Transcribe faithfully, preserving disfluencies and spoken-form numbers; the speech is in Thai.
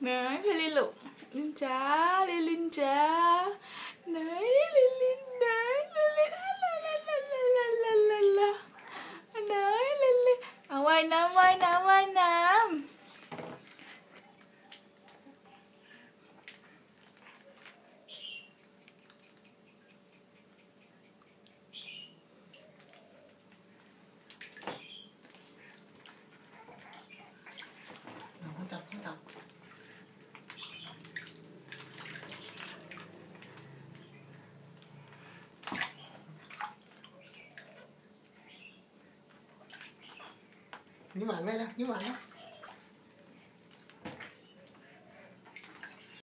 ไหนพี่ลินลูกลินจ้าลินลินจ้าไหนลินลินไหนลินลินลาลาลาลาลาลาลาลาไหนลินลินเอาว่ายน้ำว่ายน้ำว่ายน้ำจับจับยิ้มหวานไหมนะยิ้มหวานนะ